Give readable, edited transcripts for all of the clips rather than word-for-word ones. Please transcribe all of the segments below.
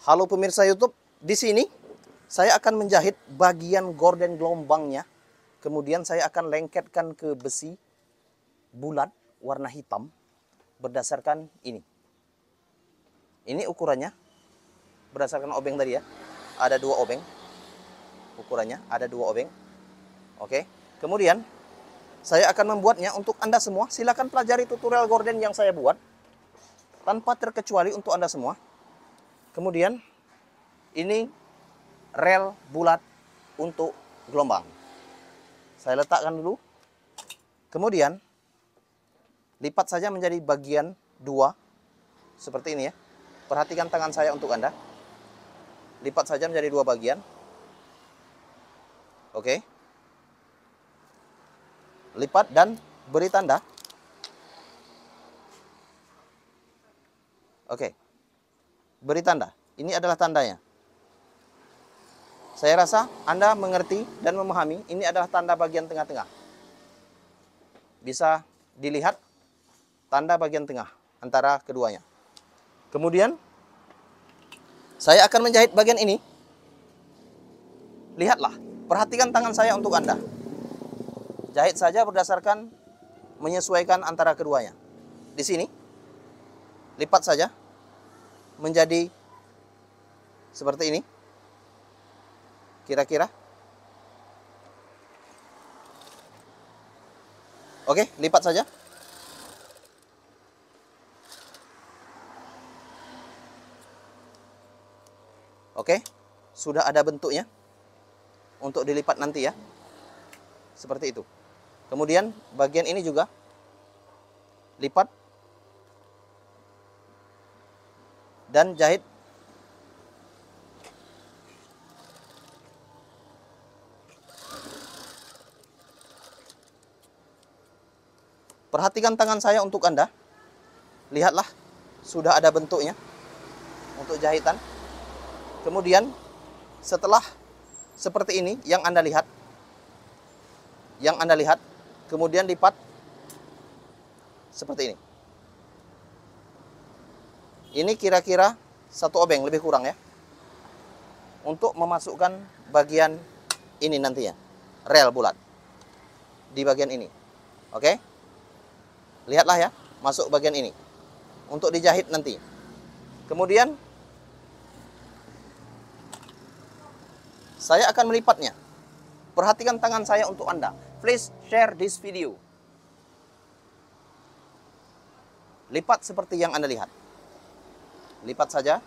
Halo pemirsa YouTube, di sini saya akan menjahit bagian gorden gelombangnya. Kemudian saya akan lengketkan ke besi bulat warna hitam berdasarkan ini. Ini ukurannya berdasarkan obeng tadi ya. Ada 2 obeng. Ukurannya ada 2 obeng. Oke. Kemudian saya akan membuatnya untuk Anda semua. Silakan pelajari tutorial gorden yang saya buat tanpa terkecuali untuk Anda semua. Kemudian ini rel bulat untuk gelombang. Saya letakkan dulu. Kemudian lipat saja menjadi bagian 2 seperti ini ya. Perhatikan tangan saya untuk Anda. Lipat saja menjadi 2 bagian. Oke. Lipat dan beri tanda. Oke. Beri tanda. Ini adalah tandanya. Saya rasa Anda mengerti dan memahami. Ini adalah tanda bagian tengah-tengah. Bisa dilihat tanda bagian tengah antara keduanya. Kemudian saya akan menjahit bagian ini. Lihatlah, perhatikan tangan saya untuk Anda. Jahit saja berdasarkan menyesuaikan antara keduanya. Di sini lipat saja menjadi seperti ini. Kira-kira. Oke, lipat saja. Oke, sudah ada bentuknya untuk dilipat nanti ya. Seperti itu. Kemudian bagian ini juga lipat dan jahit. Perhatikan tangan saya untuk Anda. Lihatlah, sudah ada bentuknya untuk jahitan. Kemudian setelah seperti ini yang Anda lihat, kemudian lipat seperti ini. Ini kira-kira 1 obeng lebih kurang ya. Untuk memasukkan bagian ini nantinya, rel bulat di bagian ini. Oke? Lihatlah ya, masuk bagian ini untuk dijahit nanti. Kemudian saya akan melipatnya. Perhatikan tangan saya untuk Anda. Please share this video. Lipat seperti yang Anda lihat. Lipat saja.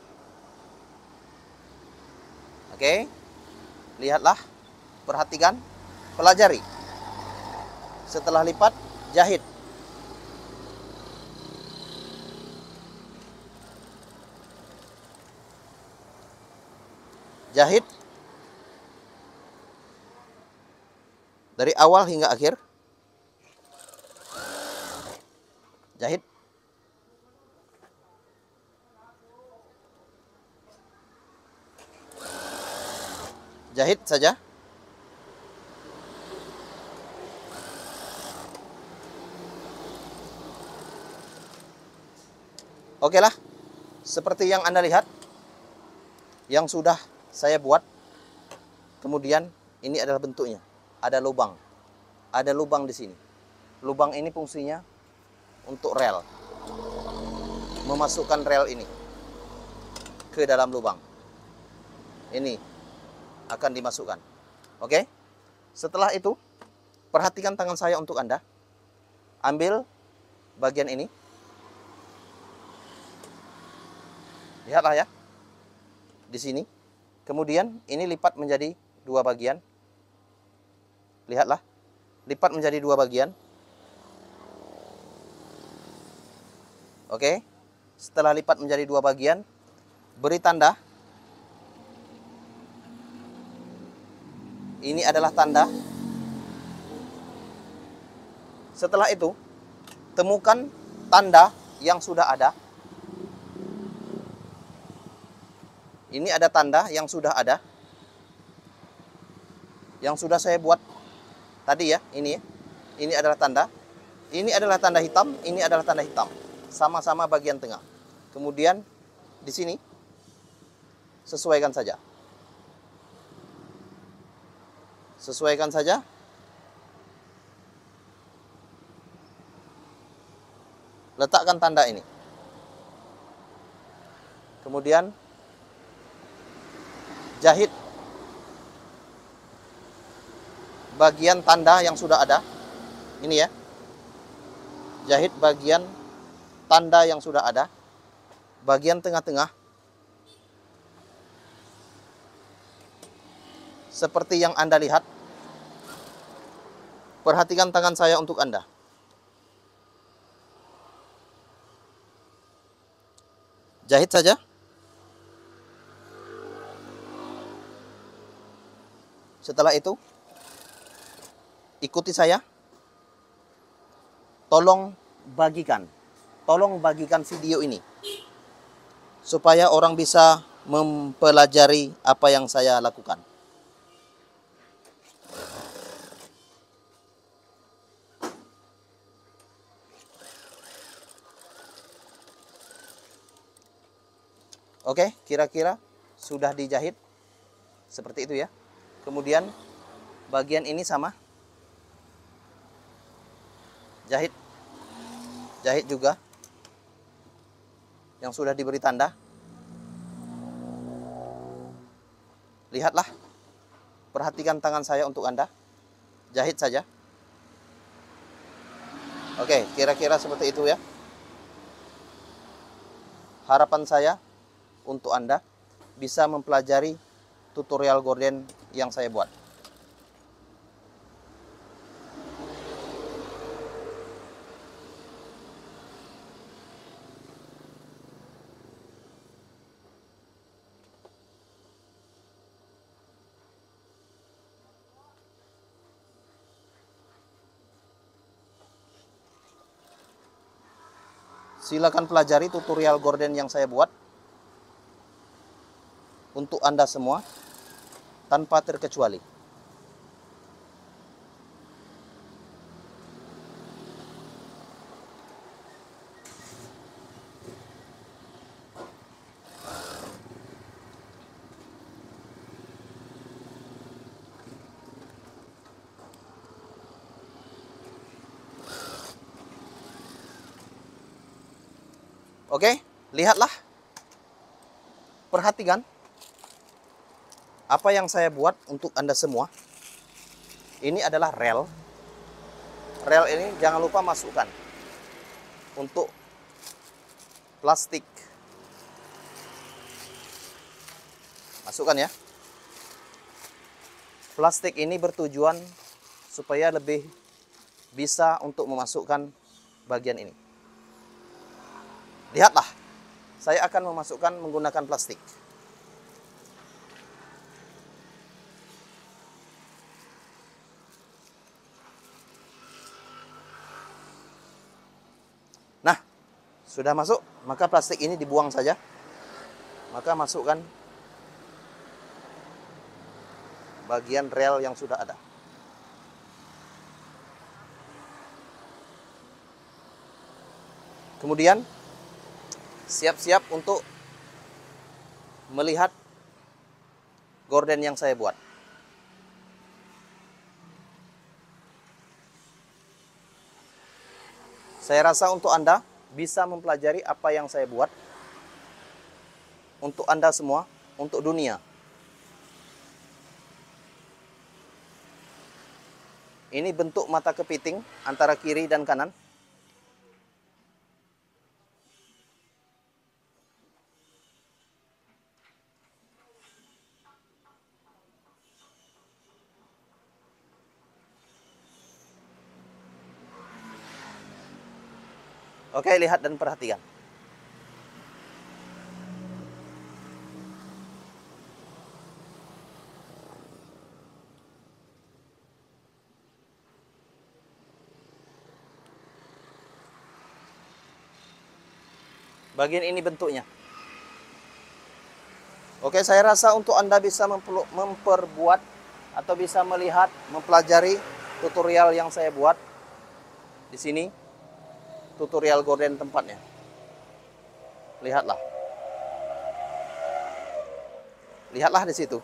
Oke. Lihatlah. Perhatikan. Pelajari. Setelah lipat, jahit. Jahit dari awal hingga akhir. Jahit. Jahit saja. Oke lah. Seperti yang Anda lihat. Yang sudah saya buat. Kemudian ini adalah bentuknya. Ada lubang. Ada lubang di sini. Lubang ini fungsinya untuk rel. Memasukkan rel ini ke dalam lubang. Ini akan dimasukkan. Oke? Setelah itu, perhatikan tangan saya untuk Anda. Ambil bagian ini. Lihatlah ya. Di sini. Kemudian ini lipat menjadi 2 bagian. Lihatlah. Lipat menjadi 2 bagian. Oke. Setelah lipat menjadi 2 bagian, beri tanda. Ini adalah tanda. Setelah itu, temukan tanda yang sudah ada. Ini ada tanda yang sudah ada. Yang sudah saya buat tadi ya, ini ya. Ini adalah tanda. Ini adalah tanda hitam, ini adalah tanda hitam. Sama-sama bagian tengah. Kemudian di sini sesuaikan saja. Sesuaikan saja. Letakkan tanda ini. Kemudian jahit bagian tanda yang sudah ada. Ini ya. Jahit bagian tanda yang sudah ada. Bagian tengah-tengah. Seperti yang Anda lihat. Perhatikan tangan saya untuk Anda. Jahit saja. Setelah itu, ikuti saya. Tolong bagikan video ini. Supaya orang bisa mempelajari apa yang saya lakukan. Oke, kira-kira sudah dijahit seperti itu ya. Kemudian bagian ini sama. Jahit juga yang sudah diberi tanda. Lihatlah. Perhatikan tangan saya untuk Anda. Jahit saja. Oke, kira-kira seperti itu ya. Harapan saya untuk Anda bisa mempelajari tutorial gorden yang saya buat. Silakan pelajari tutorial gorden yang saya buat untuk Anda semua tanpa terkecuali. Oke, lihatlah. Perhatikan apa yang saya buat untuk Anda semua. Ini adalah rel. Rel ini jangan lupa masukkan untuk plastik. Masukkan ya. Plastik ini bertujuan supaya lebih bisa untuk memasukkan bagian ini. Lihatlah, saya akan memasukkan menggunakan plastik. Nah, sudah masuk, maka plastik ini dibuang saja. Maka masukkan bagian rel yang sudah ada. Kemudian siap-siap untuk melihat gorden yang saya buat. Saya rasa untuk Anda bisa mempelajari apa yang saya buat. Untuk Anda semua, untuk dunia. Ini bentuk mata kepiting antara kiri dan kanan. Oke, lihat dan perhatikan. Bagian ini bentuknya. Oke, saya rasa untuk Anda bisa memperbuat atau bisa melihat, mempelajari tutorial yang saya buat di sini. Tutorial gorden tempatnya. Lihatlah. Lihatlah di situ.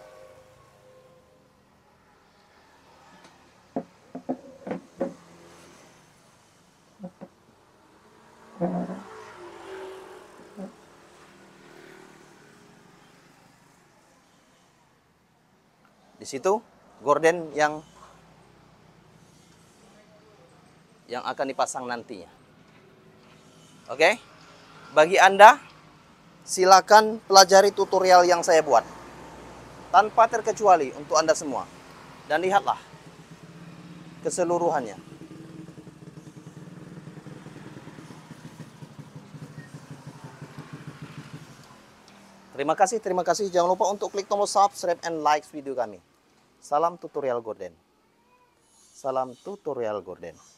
Di situ gorden yang akan dipasang nantinya. Oke? Bagi Anda, silakan pelajari tutorial yang saya buat. Tanpa terkecuali untuk Anda semua. Dan lihatlah keseluruhannya. Terima kasih. Jangan lupa untuk klik tombol subscribe and like video kami. Salam tutorial gorden. Salam tutorial gorden.